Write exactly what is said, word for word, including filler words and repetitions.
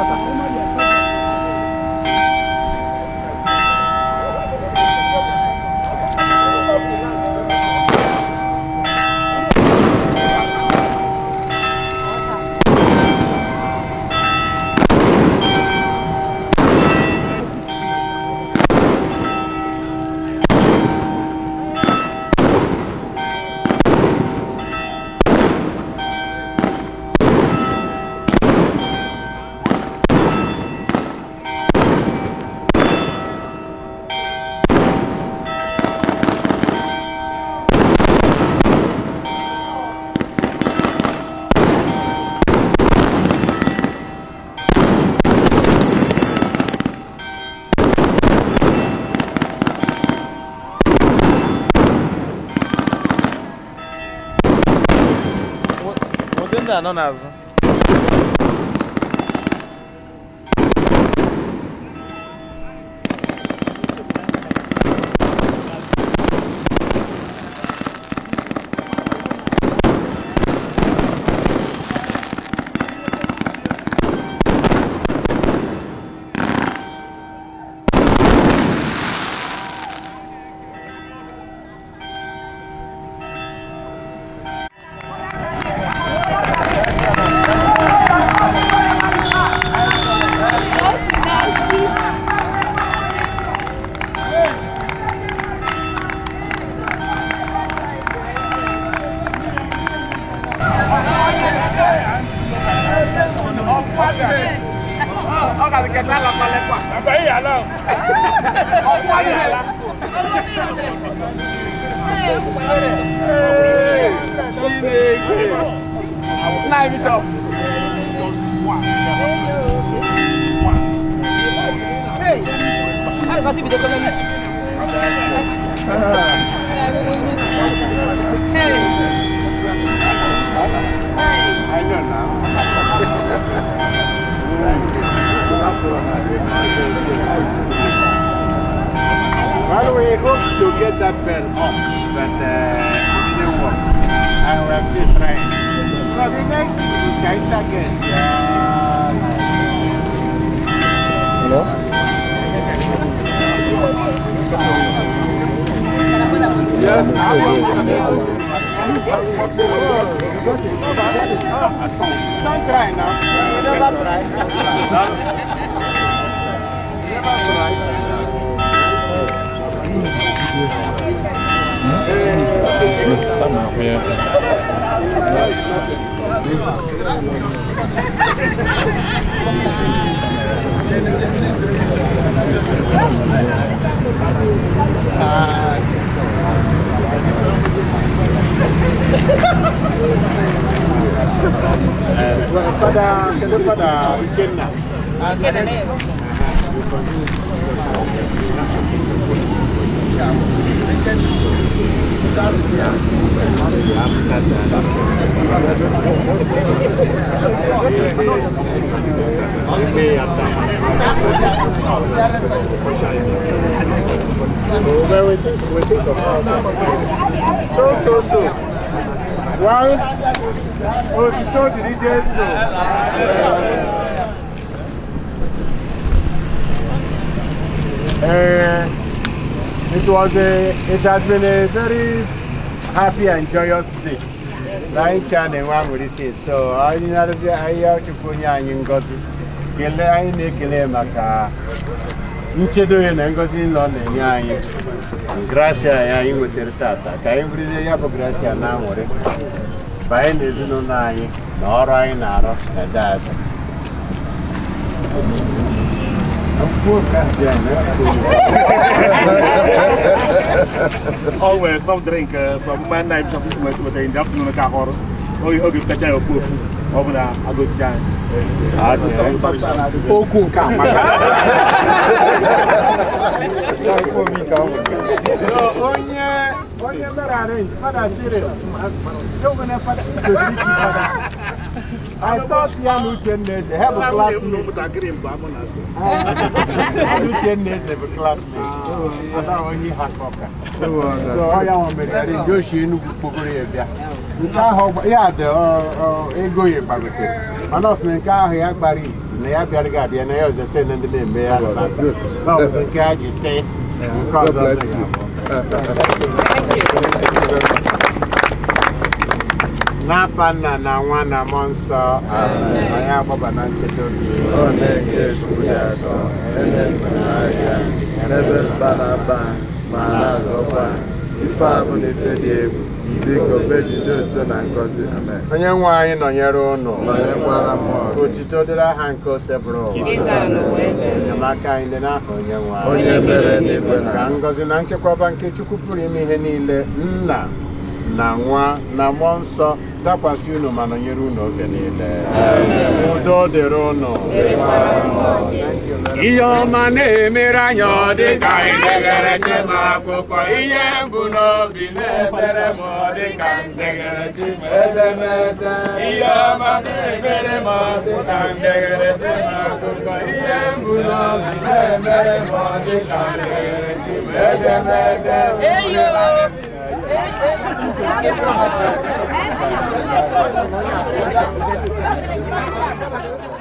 No nas. Well, we hope to get that bell up, but uh, it didn't work. And we're still trying. So the next is kind again. Hello? Yes, don't try now. You never try. Never try. It's fun out here. Pada, kita pada weekend na. So, so, so. Well, oh, to go to the D J, so. Uh, it was a, it has been a very happy and joyous day. Nine channel one with this, so I didn't say I have to put you in Gossip. Kele, I need Kele Maka. Inchedo in Ngozi in London, Yan. Gracia, Yan with the Tata. Can you bring up Gracia now? By any is no nine, nor I narrow, and that's. Always some drink, uh, some man name, some people with the afternoon car or you hope you catch your food over the August Jan. Oh, cool, come. I thought young Lucians have a classmate. Lucians have a classmate. I don't know how to so I am a negotiation. Yeah, the ego. Anos na nke ahụ ya gbara izizi na ya bịara ga-abịa na ya ọzọ sị na ndị na-eme ya alabasa. Na ọ bụ nke a ji tee nke ọzọ ọzọ n'afa Nna na Nwa na Mmụọ Nsọ anyị agbaba na ncheta oge ọ na-enye ekude asọ ele n'ahịa n'ebe mba na mba ma na-azọkwa ife a bụ na ife dị egwu biko bejide otuto na ngọzi amen. onye nwe anyị nọnyere ụnụ nọnyekwara mmụọ otito dịrị aha nke osebụrụ ụwa enyemaka anyị dị n'aha onye nwe anyị onye mere n'igwe na ka ngọzi na nchekwaba nke Chukwu pụrụ ime ihe niile Nna na Nwa na Mmụọ Nsọ dakwasị unu ma nọnyere unu oge niile. Udo dịrị unu. Ihe ọma na-emere anyị ọ dị ka ndegere chima akwụkwọ ihe mbụ n'obi na-emere m ọ dị ka ndegere chima edemede. Ihe ọma na-emere m ọ dị ka ndegere chima akwụkwọ ihe mbụ n'obi na-emere m ọ dị ka ndegere chima edemede. Thank you.